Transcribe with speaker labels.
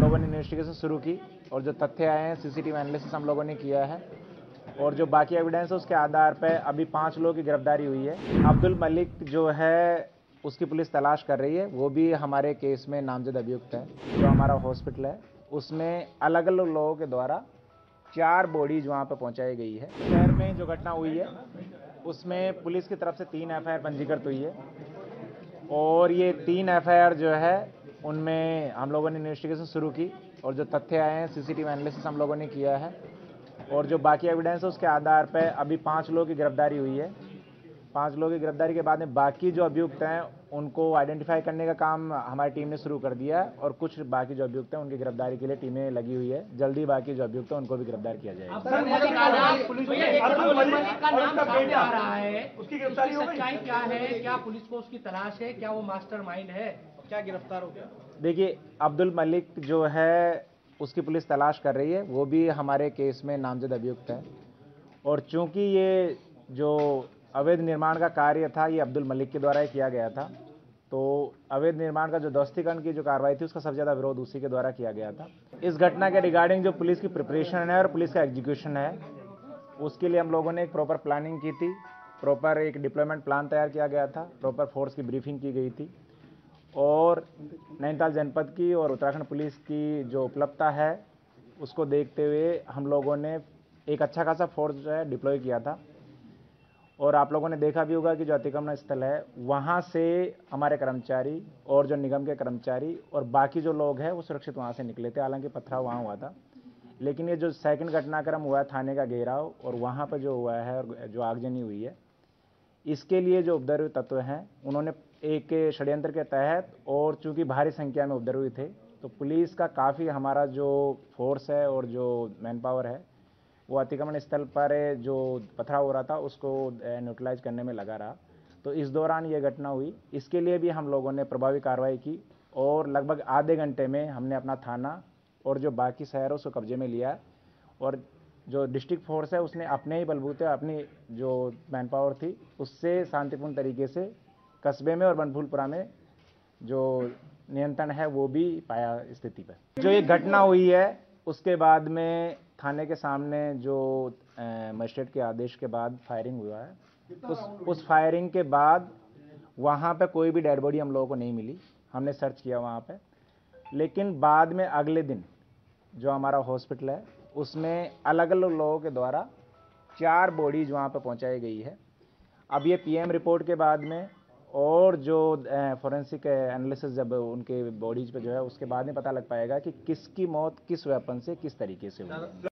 Speaker 1: लोगों ने इन्वेस्टिगेशन शुरू की और जो तथ्य आए हैं सीसीटीवी एनालिसिस हम लोगों ने किया है और जो बाकी एविडेंस है उसके आधार पर अभी 5 लोगों की गिरफ्तारी हुई है। अब्दुल मलिक जो है उसकी पुलिस तलाश कर रही है, वो भी हमारे केस में नामजद अभियुक्त है। जो हमारा हॉस्पिटल है उसमें अलग अलग लोगों के द्वारा 4 बॉडीज वहाँ पर पहुँचाई गई है। शहर में जो घटना हुई है उसमें पुलिस की तरफ से 3 एफआईआर पंजीकृत हुई है और ये 3 एफआईआर जो है उनमें हम लोगों ने इन्वेस्टिगेशन शुरू की और जो तथ्य आए हैं सीसीटीवी एनालिसिस हम लोगों ने किया है और जो बाकी एविडेंस है उसके आधार पर अभी 5 लोगों की गिरफ्तारी हुई है। 5 लोगों की गिरफ्तारी के बाद में बाकी जो अभियुक्त हैं उनको आइडेंटिफाई करने का काम हमारी टीम ने शुरू कर दिया है और कुछ बाकी जो अभियुक्त हैं उनकी गिरफ्तारी के लिए टीमें लगी हुई है। जल्दी बाकी जो अभियुक्त हैं उनको भी गिरफ्तार किया जाएगा।
Speaker 2: उसकी गिरफ्तारी हो गई? क्या है, क्या पुलिस को उसकी तलाश है, क्या वो मास्टरमाइंड है, क्या गिरफ्तार हो गया?
Speaker 1: देखिए, अब्दुल मलिक जो है उसकी पुलिस तलाश कर रही है, वो भी हमारे केस में नामजद अभियुक्त है और चूंकि ये जो अवैध निर्माण का कार्य था ये अब्दुल मलिक के द्वारा ही किया गया था, तो अवैध निर्माण का जो ध्वस्तीकरण की जो कार्रवाई थी उसका सबसे ज़्यादा विरोध उसी के द्वारा किया गया था। इस घटना के रिगार्डिंग जो पुलिस की प्रिपरेशन है और पुलिस का एग्जीक्यूशन है उसके लिए हम लोगों ने एक प्रॉपर प्लानिंग की थी, प्रॉपर एक डिप्लॉयमेंट प्लान तैयार किया गया था, प्रॉपर फोर्स की ब्रीफिंग की गई थी और नैनीताल जनपद की और उत्तराखंड पुलिस की जो उपलब्धता है उसको देखते हुए हम लोगों ने एक अच्छा खासा फोर्स जो है डिप्लॉय किया था और आप लोगों ने देखा भी होगा कि जो अतिक्रमण स्थल है वहाँ से हमारे कर्मचारी और जो निगम के कर्मचारी और बाकी जो लोग हैं वो सुरक्षित वहाँ से निकले थे। हालांकि पथराव वहाँ हुआ था, लेकिन ये जो सेकंड घटनाक्रम हुआ है थाने का घेराव और वहाँ पर जो हुआ है और जो आगजनी हुई है इसके लिए जो उपद्रवी तत्व हैं उन्होंने एक षड्यंत्र के तहत और चूंकि भारी संख्या में उपद्रवी थे तो पुलिस का काफ़ी हमारा जो फोर्स है और जो मैन पावर है वो अतिक्रमण स्थल पर जो पथराव हो रहा था उसको न्यूट्रलाइज करने में लगा रहा। तो इस दौरान ये घटना हुई, इसके लिए भी हम लोगों ने प्रभावी कार्रवाई की और लगभग आधे घंटे में हमने अपना थाना और जो बाकी शहर है उसको कब्जे में लिया और जो डिस्ट्रिक्ट फोर्स है उसने अपने ही बलबूते अपनी जो मैन पावर थी उससे शांतिपूर्ण तरीके से कस्बे में और बनफूलपुरा में जो नियंत्रण है वो भी पाया स्थिति पर। जो ये घटना हुई है उसके बाद में थाने के सामने जो मजिस्ट्रेट के आदेश के बाद फायरिंग हुआ है उस फायरिंग के बाद वहाँ पे कोई भी डेड बॉडी हम लोगों को नहीं मिली। हमने सर्च किया वहाँ पे, लेकिन बाद में अगले दिन जो हमारा हॉस्पिटल है उसमें अलग अलग लोगों के द्वारा 4 बॉडीज वहाँ पे पहुँचाई गई है। अब ये पीएम रिपोर्ट के बाद में और जो फोरेंसिक एनालिसिस जब उनके बॉडीज पे जो है उसके बाद में पता लग पाएगा कि किसकी मौत किस वेपन से किस तरीके से हुई है।